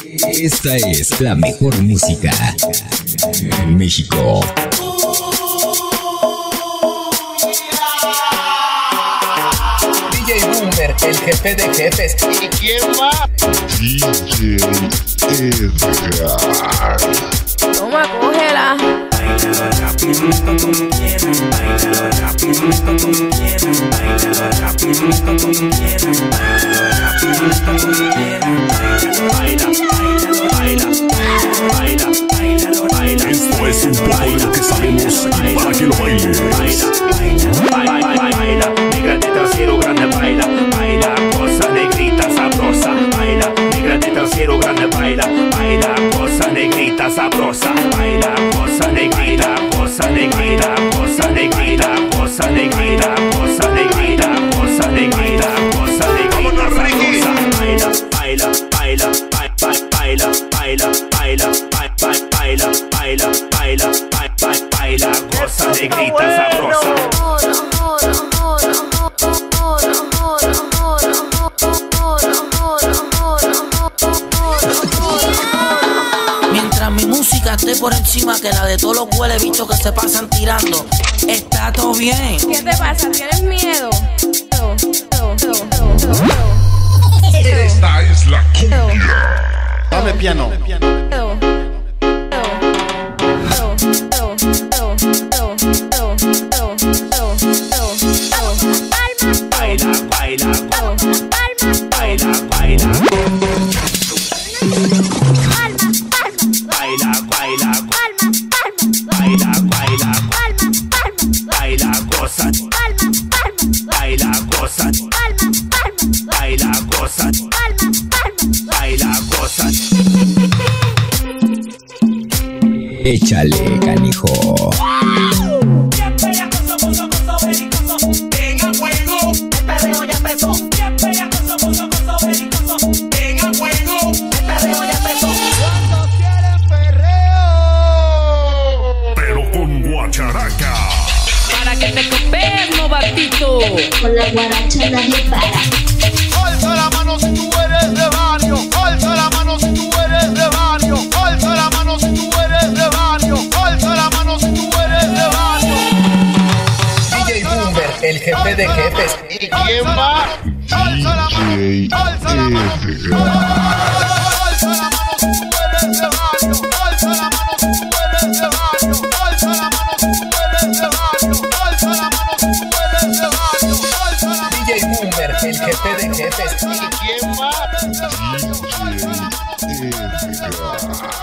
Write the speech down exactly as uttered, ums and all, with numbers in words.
Esta es la mejor música en México. D J Boomer, el jefe de jefes. ¿Y quién va? D J Edgar. Toma, cógela. Bailalo rápido como quieras, bailalo rápido como quieras, bailalo rápido como quieras, bailalo rápido como quieras, baila, bailalo, baila, baila, bailalo, baila. Esto es un poco de lo que sabemos y para que lo bailes. Baila, baila, baila, baila, negra de trasero grande, baila, baila, cosa negrita sabrosa, baila, negra de trasero grande, baila, baila, cosa negrita sabrosa, baila, cosa negrita, cosa negrita, cosa negrita, cosa negrita, cosa negrita, cosa negrita, cosa negrita sabrosa, baila, baila, baila, baila, baila, baila, baila, baila, baila, baila, baila, cosa negrita sabrosa. Mientras mi música esté por encima que la de todos los huele bichos que se pasan tirando, está todo bien. ¿Qué te pasa? ¿Tienes miedo? Esta es la cumbia. Dame piano. Baila, baila, baila, baila. Baila, baila, baila, baila, baila, goza, baila, goza, baila, goza, baila, goza. Échale, canijo. Para que te copees, novatito. Con la guaracha nadie para. Alza la mano si tú eres de barrio. Alza la mano si tú eres de barrio. Alza la mano si tú eres de barrio. Alza la mano si tú eres de barrio. D J Boomer, el jefe de jefes. ¿Y quién va? Alza la mano. Alza la mano. Alza la mano si tú eres de barrio. Alza la mano si tú eres de barrio. Alza la mano si tú eres de barrio. Alza la mano si tú eres de barrio. Alza la mano. D J Boomer, el jefe de jefes. ¿Y quién va? D J Edgar.